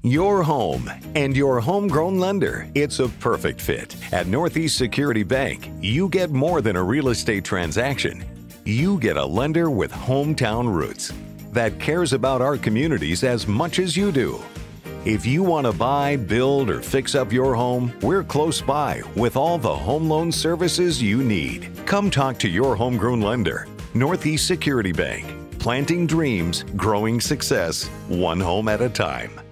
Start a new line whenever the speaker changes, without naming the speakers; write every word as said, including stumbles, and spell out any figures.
Your home and your homegrown lender. It's a perfect fit. At Northeast Security Bank, you get more than a real estate transaction. You get a lender with hometown roots that cares about our communities as much as you do. If you want to buy, build, or fix up your home, we're close by with all the home loan services you need. Come talk to your homegrown lender. Northeast Security Bank. Planting dreams, growing success, one home at a time.